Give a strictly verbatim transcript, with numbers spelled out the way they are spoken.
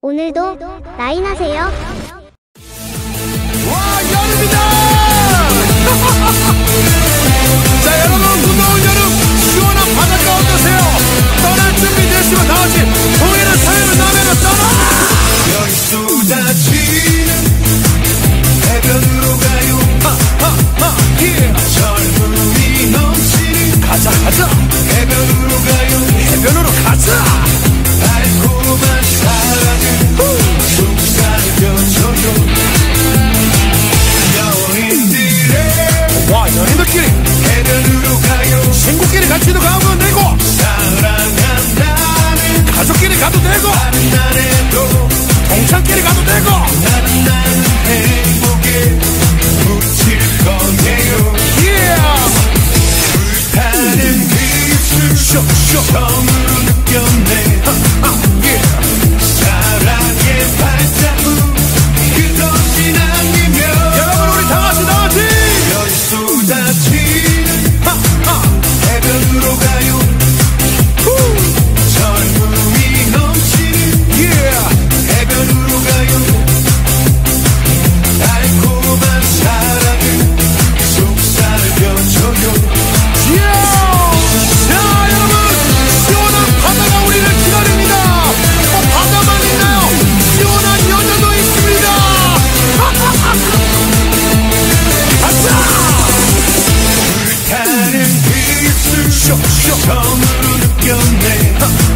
오늘도 라인하세요. 와, 여름이다! 자, 여러분, 무더운 여름 시원한 바닷가 어떠세요? 떠날 준비 됐으면 다 같이 동해를 서해를 남해로 떠나! 여기 쏟아지는 해변으로 가요. 하하하, 예! 젊음이 넘치는 가자, 가자! 해변으로 가요. 해변으로 가자! 달콤한 사랑을 속삭여줘요. 연인들의 와, 연인들끼리 해변으로 가요. 친구끼리 같이도 가면 되고 사랑한다는 가족끼리 가도 되고 다른 날에도 동창끼리 가도 되고 나는 나는 행복에 묻힐 거예요. yeah! 불타는 그 입술 처음으로 느꼈네. 사랑의 발자국 끝없이 남기며 여러분, 우리 다같이 다같이 열 쏟아지는 해변으로 가요. 젊음이 넘치는 yeah! 해변으로 가요. 달콤한 사랑을 속삭여줘요. 자, 여러분, 시원한 바다가 우리를 기다립니다. 어, 바다만 있나요? 시원한 여자도 있습니다. 가자! 불타는 그 입술 처음으로 느꼈네.